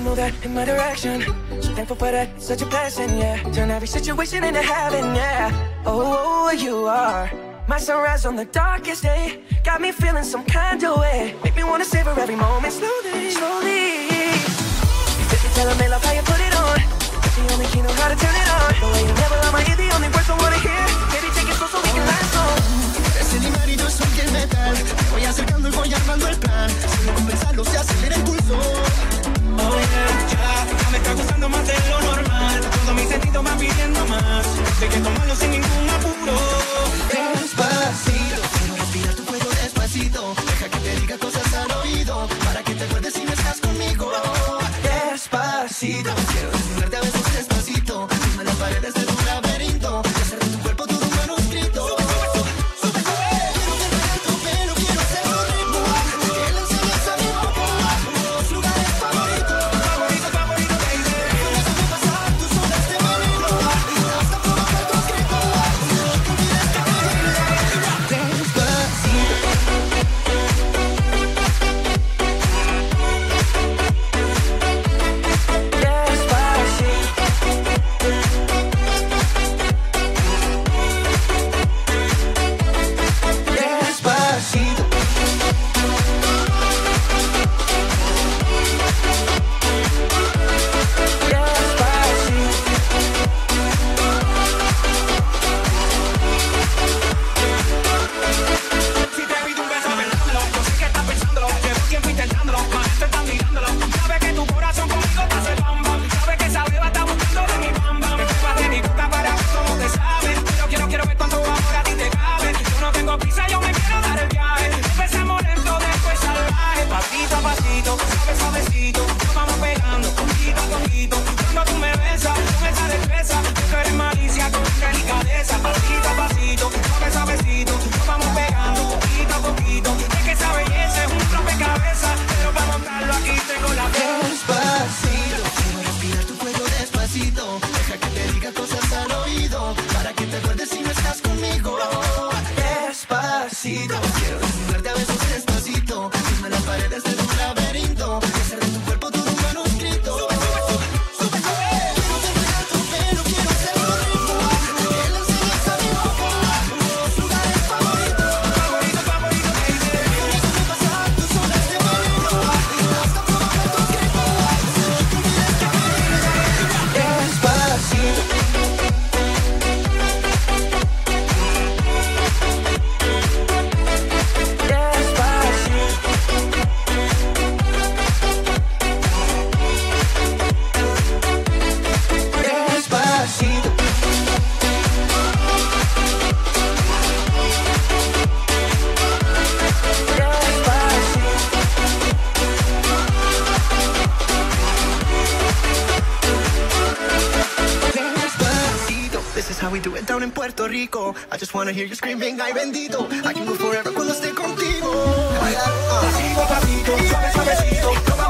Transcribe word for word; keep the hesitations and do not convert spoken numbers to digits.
know that in my direction. So thankful for that, it's such a blessing, yeah. Turn every situation into heaven, yeah. Oh, you are my sunrise on the darkest day. Got me feeling some kind of way. Make me wanna savor every moment slowly, slowly. If you tell me love how you put it on, the only key know how to turn it on. The way you never lie, my ear, the only words I wanna hear. Baby, take it slow so we can last on. Es el imán y yo soy el metal. Me voy acercando y voy armando el plan. Solo con pensarlo se acelera el pulso. Oh yeah, ya, ya me está gustando más de lo normal. Todos mis sentidos van pidiendo más. Sé que tomarlo sin ningún apuro. Despacito, quiero respirar tu cuello despacito. Deja que te diga cosas al oído, para que te acuerdes si no estás conmigo. Despacito, quiero desnudarte a besos despacito. Firma las paredes de un laberinto y hacer de tu cuerpo todo un manuscrito. Sube, sube, sube. Quiero tener tu pelo, quiero hacer tu ritmo. Que le enseñes a mi boca los lugares favoritos. Favorito, favorito, baby. Déjame pasar tus horas de veneno hasta provocar tu escrito. No te olvides que te bailé. Si te pido un beso, pensándolo. Yo sé que estás pensándolo. Llevo tiempo intentándolo. Más te están mirándolo. Sabes que tu corazón conmigo te hace bam bam. Sabes que esa beba está buscando de mi bam bam. Me pruebas de mi boca para ver cómo te sabe. Pero quiero, quiero ver cuánto amor a ti te cabe. Yo no tengo prisa, yo me quiero dar el viaje. Empezamos lento, después salvaje. Pasito a pasito, suave, suavecito. Nos vamos pegando, poquito a poquito. Cuando tú me besas, con esa destreza. Tú eres malicia con delicadeza. Pasito a pasito, suave, suavecito. Nos vamos pegando, poquito a poquito. Es que esa belleza es un rompecabezas. Pero para montarlo aquí tengo la Despacito, quiero respirar tu cuello despacito. Deja que te diga cosas al oído, para que te acuerdes si no estás conmigo. Despacito, quiero desnudarte a besos despacito. Firma las paredes de un laberinto y hacer de tu cuerpo todo un manuscrito. Sube, sube, sube, sube. Quiero tener tu pelo, quiero hacer tu ritmo. Que le enseñes a mi boca los lugares favoritos. favorito, favorito, baby. Déjame pasar tus horas de veneno hasta provocar tu escrito. No te olvides que te bailé. Despacito. Despacito. Despacito. This is how we do it down in Puerto Rico. I just wanna hear you screaming, ay bendito. I can go forever cuando esté contigo. Pasito a pasito, suave, suavecito. Nos vamos